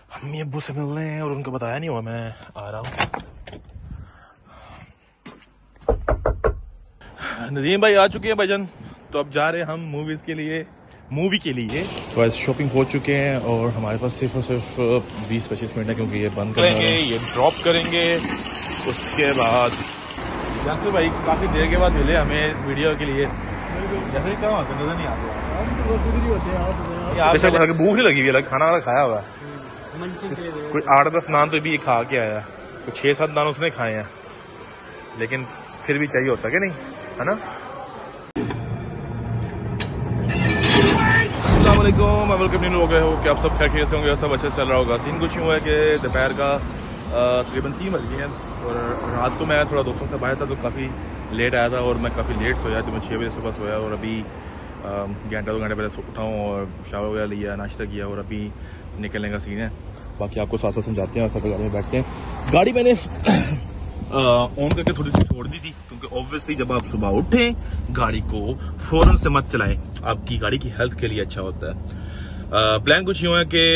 अम्मी अब्बू से मिलने हैं और उनको बताया नहीं हुआ मैं आ रहा हूँ। नदीम भाई आ चुके हैं भाईजान, तो अब जा रहे हैं हम मूवी के लिए। तो आज शॉपिंग हो चुके हैं और हमारे पास सिर्फ और सिर्फ 20-25 मिनट है क्योंकि ये बंद करेंगे, ये ड्रॉप करेंगे। उसके बाद जैसे भाई काफी देर के बाद मिले हमें वीडियो के लिए। जैसे कहाँ होते नजर नहीं आते, भूख नहीं लगी हुई है, खाना वाला खाया हुआ है। कोई 8-10 नान तो भी खा के आया, कुछ 6-7 नान उसने खाए हैं, लेकिन फिर भी चाहिए होता कि नहीं, है ना। अस्सलाम वालेकुम, वेलकम न्यू हो गए हो कि आप सब खैरियत से होंगे, सब अच्छे से चल रहा होगा। सीन कुछ यूँ है कि दोपहर का तकरीबन 3 बज गए हैं और रात को मैं थोड़ा दोस्तों से बाहर था तो काफ़ी लेट आया था और मैं काफ़ी लेट सोया, तो मैं 6 बजे सुबह सोया और अभी घंटा 2 घंटे पहले उठा हूँ और शावर वगैरह लिया, नाश्ता किया और अभी निकलने का सीन है। बाकी आपको साथ साथ समझाते हैं और सब गाड़ी में बैठते हैं। गाड़ी मैंने ऑन करके थोड़ी सी छोड़ दी थी क्योंकि ऑब्वियसली जब आप सुबह उठें गाड़ी को फौरन से मत चलाएं, आपकी गाड़ी की हेल्थ के लिए अच्छा होता है। प्लान कुछ यूँ है कि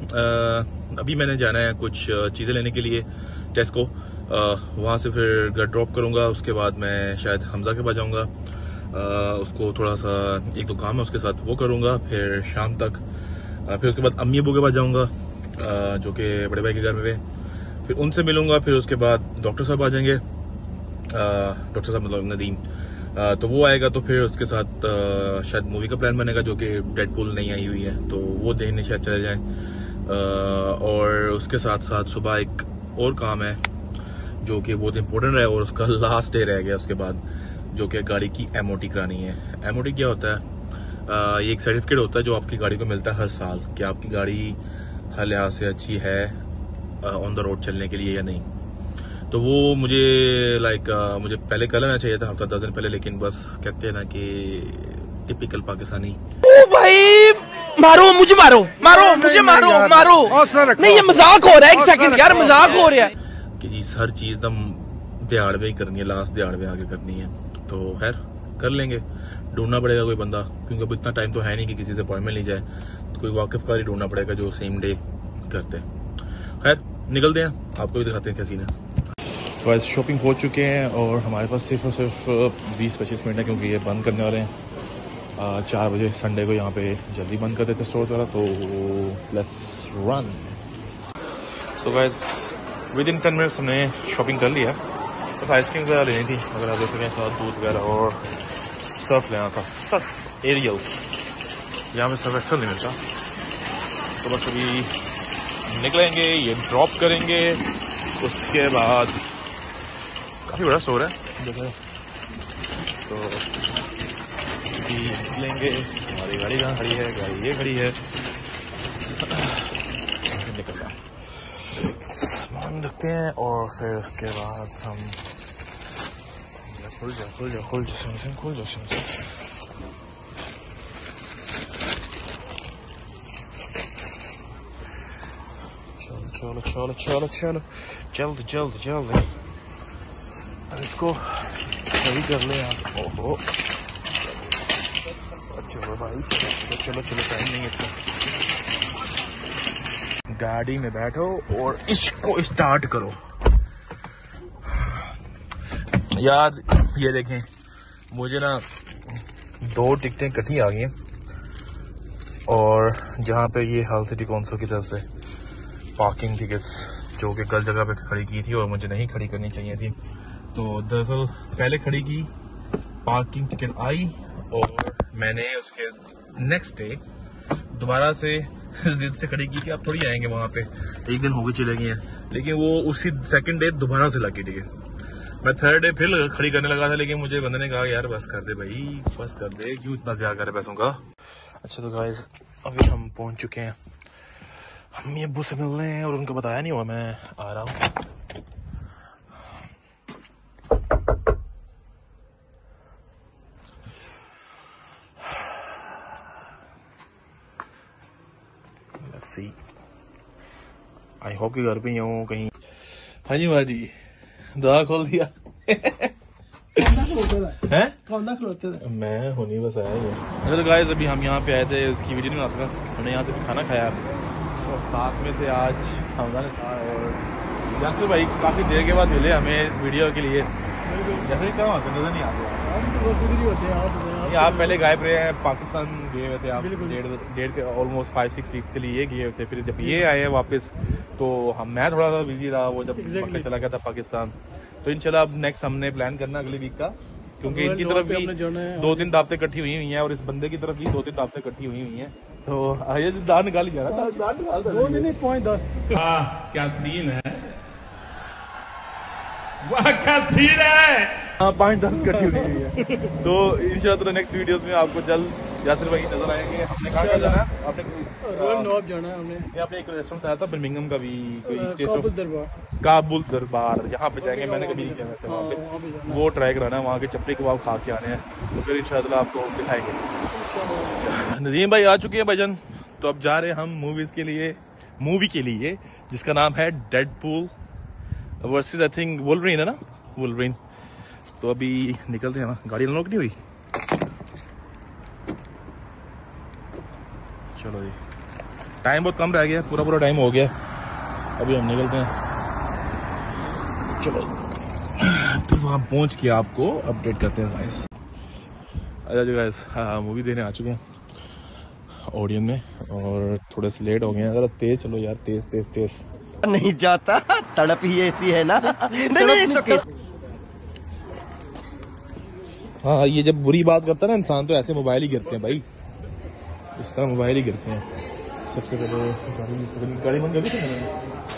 अभी मैंने जाना है कुछ चीज़ें लेने के लिए टेस्को, वहाँ से फिर घर ड्रॉप करूँगा। उसके बाद मैं शायद हमजा के पास जाऊँगा, उसको थोड़ा सा 1-2 काम है उसके साथ वो करूँगा। फिर शाम तक फिर उसके बाद अम्मी अब्बू के पास जाऊँगा जो कि बड़े भाई के घर में, फिर उनसे मिलूँगा। फिर उसके बाद डॉक्टर साहब आ जाएंगे, डॉक्टर साहब मतलब नदीम, तो वो आएगा तो फिर उसके साथ शायद मूवी का प्लान बनेगा जो कि डेडपूल नहीं आई हुई है तो वो देखने शायद चले जाएँ। और उसके साथ साथ सुबह एक और काम है जो कि बहुत इंपॉर्टेंट है और उसका लास्ट डे रह गया उसके बाद, जो कि गाड़ी की MOT करानी है। MOT क्या होता है? ये एक सर्टिफिकेट होता है जो आपकी गाड़ी को मिलता है हर साल कि आपकी गाड़ी हर लिहाज से अच्छी है ऑन द रोड चलने के लिए या नहीं। तो वो मुझे मुझे पहले कर लेना चाहिए था, हफ्ता 10 दिन पहले, लेकिन बस कहते हैं ना कि टिपिकल पाकिस्तानी। ओ भाई मारो मुझे, मारो मुझे, मारो नहीं, ये मजाक हो रहा है। एक सेकंड यार, मजाक हो रहा है कि जी हर चीज दम दिहाड़ में ही करनी है, लास्ट दिहाड़ में आगे करनी है। तो खैर कर लेंगे, ढूंढना पड़ेगा कोई बंदा, क्योंकि अब इतना टाइम तो है नहीं कि किसी से अपॉइंटमेंट ली जाए, तो कोई वाकिफकार ही ढूंढना पड़ेगा जो सेम डे करते हैं। खैर निकलते हैं, आपको भी दिखाते हैं क्या सीन है। तो आज शॉपिंग हो चुके हैं और हमारे पास सिर्फ और सिर्फ 20-25 मिनट है क्योंकि ये बंद करने वाले हैं 4 बजे। संडे को यहाँ पे जल्दी बंद कर देते स्टोर वाला, तो लेट्स रन। तो गाइस विदिन 10 मिनट्स हमने शॉपिंग कर लिया, बस आइसक्रीम वगैरह लेनी थी, अगर आप देख सकें, साथ दूध वगैरह, और सर्फ लेना था, सर्फ एरियल, यहाँ पे सर्फ एक्सल नहीं मिलता। तो बस अभी निकलेंगे, ये ड्रॉप करेंगे, उसके बाद काफ़ी बड़ा स्टोर है जगह, तो अभी निकलेंगे। हमारी गाड़ी कहाँ खड़ी है? गाड़ी ये खड़ी है, निकल रहा सामान रखते हैं और फिर उसके बाद हम खुल जा चलो जल्द इसको सही कर ले आप। ओहो चलो भाई, चलो टाइम नहीं है। गाड़ी में बैठो और इसको स्टार्ट करो। यार ये देखें, मुझे ना 2 टिकटें इकट्ठी आ गई हैं और जहाँ पे ये हाल सिटी काउंसिल की तरफ से पार्किंग टिकट्स जो कि गलत जगह पे खड़ी की थी और मुझे नहीं खड़ी करनी चाहिए थी, तो दरअसल पहले खड़ी की, पार्किंग टिकट आई और मैंने उसके नेक्स्ट डे दोबारा से जिद से खड़ी की कि आप थोड़ी आएंगे वहाँ पे, 1 दिन हो गए चले गए हैं, लेकिन वो उसी सेकंड डे दोबारा से लगी टिकट। मैं 3rd डे फिर खड़ी करने लगा था, लेकिन मुझे बंदे ने कहा यार बस कर दे भाई, बस कर दे, क्यों इतना ज्यादा कर पैसों का। अच्छा तो गाइस अभी हम पहुंच चुके हैं, अम्मी अब्बू से मिलने हैं और उनको बताया नहीं हुआ मैं आ रहा हूँ। लेट्स सी, आई होप कि घर पे ही हूँ कहीं। हाँ जी माँ जी, दुआ खोल दिया है? मैं होनी बस आया ही है। तो गाइस अभी हम यहाँ पे आए थे, उसकी वीडियो नहीं बना सका, हमने यहाँ से भी खाना खाया और साथ में थे आज हमजा निसार और यासिर भाई। काफ़ी देर के बाद मिले हमें वीडियो के लिए। जैसे कहाँ होते नजर नहीं आते नहीं, आप पहले गायब रहे हैं, पाकिस्तान गए हुए थे आप डेढ़ के ऑलमोस्ट 5-6 वीक के लिए ये गए हुए थे। फिर जब ये आए हैं वापस तो मैं थोड़ा सा बिजी रहा, वो जब चला गया था पाकिस्तान। तो इंशाल्लाह अब नेक्स्ट हमने प्लान करना अगले वीक का, क्योंकि इनकी तरफ भी 2-3 दावतें इकट्ठी हुई हुई हैं और इस बंदे की तरफ भी 2-3 दावतें इकट्ठी हुई हुई हैं। तो ये दांत निकाल ही जा रहा था, दांत निकाल 2.10 क्या सीन है, वाह क्या सीन है। 5-10 इकट्ठी हुई है। तो इंशाल्लाह नेक्स्ट वीडियोस में आपको जल्द यासिर भाई नजर आएंगे। हमने कहाँ जाना है? आपने रॉयल नॉब जाना है हमने। यहाँ पे एक रेस्टोरेंट आया था बर्मिंघम का भी, कोई काबुल दरबार, यहाँ पे जाएंगे। मैंने कभी नहीं किया वैसे वहाँ पे, वो ट्राई कराना है। वहाँ के चपली कबाब खा के आने हैं, तो फिर इंशाल्लाह आपको दिखाएंगे। नदीम भाई आ चुके हैं भाईजान। तो अब जा रहे हैं हम मूवी के लिए जिसका नाम है Deadpool versus I think Wolverine है ना, वुल्वरीन। तो अभी निकलते हैं। गाड़ी अनलॉक नहीं हुई, चलो जी। टाइम बहुत कम रह गया, पूरा टाइम हो गया। अभी हम निकलते हैं, चलो फिर वहाँ पहुँच के आपको अपडेट करते हैं गाइस। अच्छा जी गाइस, मूवी देने आ चुके हैं ऑडियंस में और थोड़े से लेट हो गए हैं। अगर तेज चलो यार, तेज नहीं जाता, तड़प ही ऐसी है ना। नहीं हाँ, ये जब बुरी बात करता है ना इंसान तो ऐसे मोबाइल ही गिरते हैं भाई, इस तरह मोबाइल ही गिरते हैं। सबसे पहले गाड़ी बंद कर दी थी मैंने।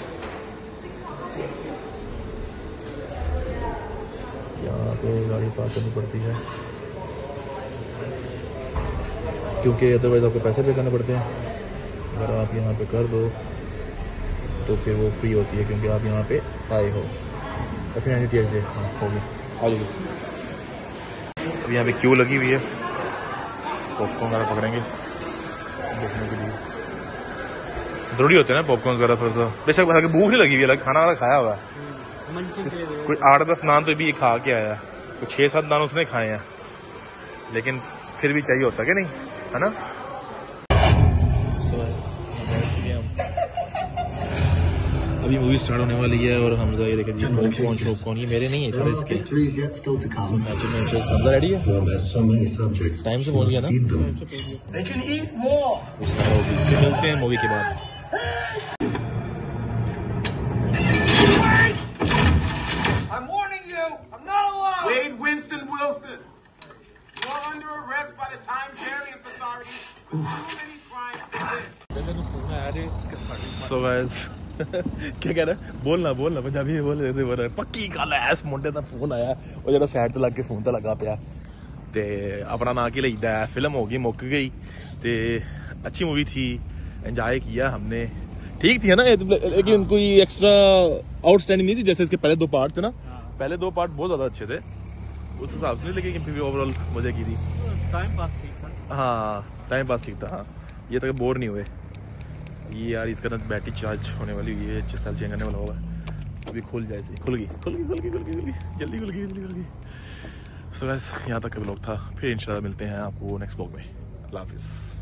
यहाँ पे गाड़ी पार्क करनी पड़ती है क्योंकि अदरवाइज आपको पैसे पे करने पड़ते हैं। अगर आप यहाँ पे कर दो तो फिर वो फ्री होती है, क्योंकि आप यहाँ पे आए हो। FNTI से हाँ होगी। आगे अब यहाँ पे क्यू लगी हुई है, पॉपकॉर्न वगैरह पकड़ेंगे देखने के लिए। जरूरी होते हैं ना पॉपकॉर्न वगैरह थोड़ा सा। बेशक भूख नहीं लगी हुई है, खाना वाला खाया हुआ है। कोई 8-10 नान तो भी खा के आया, कोई 6-7 नान उसने खाए हैं, लेकिन फिर भी चाहिए होता क्या नहीं, है ना। अभी मूवी स्टार्ट होने वाली है और हमजा ये देखिए पॉपकॉर्न शॉपकॉर्न ये मेरे नहीं है सर, इसके हमजा रेडी है, टाइम से पहुंच गया ना। फिर मिलते हैं मूवी के बाद। Wade Winston Wilson, you're under arrest by the Times Variance Authority for too many crimes. So guys, क्या कह रहा है? बोलना पंजाबी में बोल रहे पक्की गल है। इस मुंडे का फोन आया और जरा साइड ते लग के फोन ते लगा पिया ते अपना ना की लईदा है। फिल्म होगी मुक गई ते अच्छी मूवी थी, एंजॉय किया हमने, ठीक थी है ना, लेकिन कोई एक्स्ट्रा आउटस्टैंडिंग नहीं थी जैसे इसके पहले 2 पार्ट थे ना। पहले 2 पार्ट बहुत ज्यादा अच्छे थे उस हिसाब से, लेकिन फिर भी ओवरऑल मजे की थी। टाइम पास ठीक था। हाँ टाइम पास ठीक था। हाँ ये तक बोर नहीं हुए। ये यार इसका ना बैटरी चार्ज होने वाली हुई है, 6 साल चेंज करने वाला होगा। अभी खुल जाए, खुल गई जल्दी खुल गई। सो गाइस यहाँ तक का व्लॉग था, फिर इंशाल्लाह मिलते हैं आपको नेक्स्ट व्लॉग में। अल्लाह हाफिज़।